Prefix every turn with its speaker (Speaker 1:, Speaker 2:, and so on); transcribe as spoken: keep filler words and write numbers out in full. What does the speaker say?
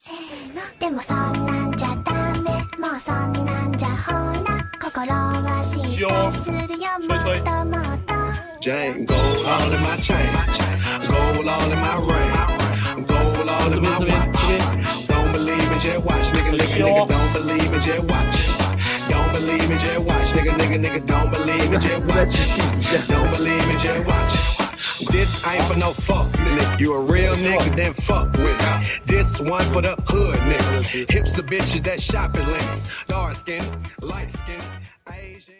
Speaker 1: せーのでもそんなんじゃダメもうそんなんじゃほら心は進化するよもっともっと
Speaker 2: Jane, gold all in my chain, gold all in my ring, gold all in my watch. Don't believe in just watch, nigga, nigga, nigga, don't believe in just watch. Don't believe in just watch, nigga, nigga, nigga, don't believe in just watch. Don't believe in just watch. This ain't for no fuck, nigga. You a real nigga, then fuck with it. This one for the hood, nigga. Hipster bitches that shop at Links. Dark skin, light skin, Asian.